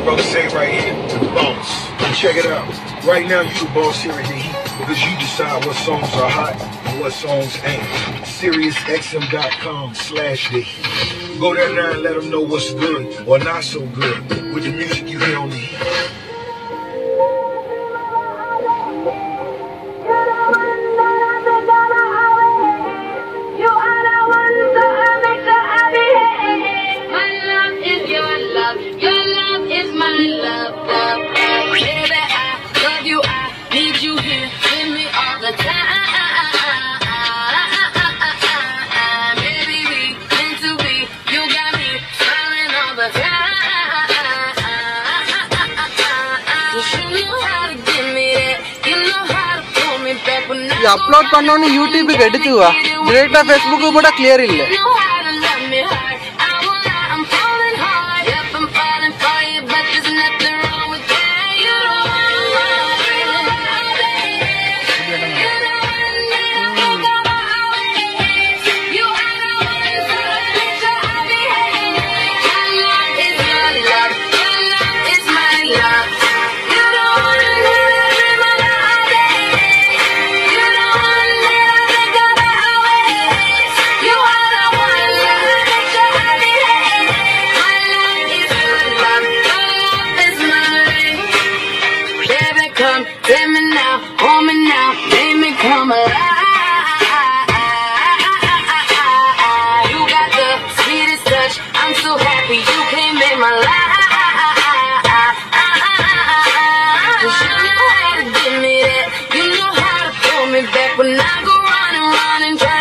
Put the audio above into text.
Brother say right here, the boss. Check it out. Right now you the boss here in the heat because you decide what songs are hot and what songs ain't. SiriusXM.com/the heat. Go there now and let them know what's good or not so good with the music you hear on the heat. Upload பண்ணோன்னு யூடியூபுக்கு எடுத்து வா டைரக்டா Facebook போட clear இல்ல Tell me now, hold me now, make me come alive. You got the sweetest touch, I'm so happy you came in my life. Cause you know how to give me that, you know how to pull me back when I go running, running,